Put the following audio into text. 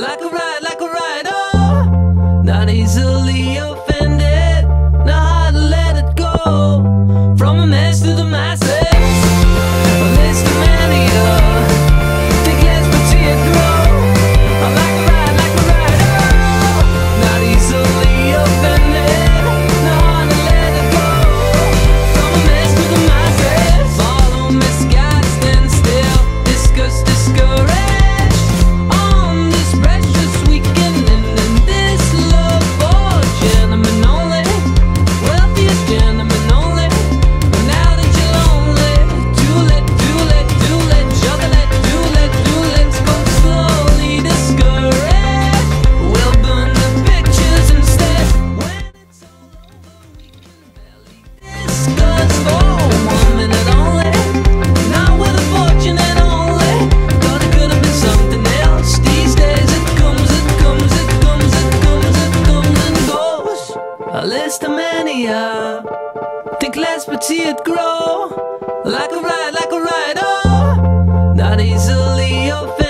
like a ride, oh, not easily offended, not hard to let it go. From a mess to the masses, a list of many, think less but see it grow. Like a ride, oh, not easily offended, not hard to let it go. From a mess to the masses, follow misguided, stand still, discuss, discouraged. A list of many, think less but see it grow. Like a ride, oh, not easily offended.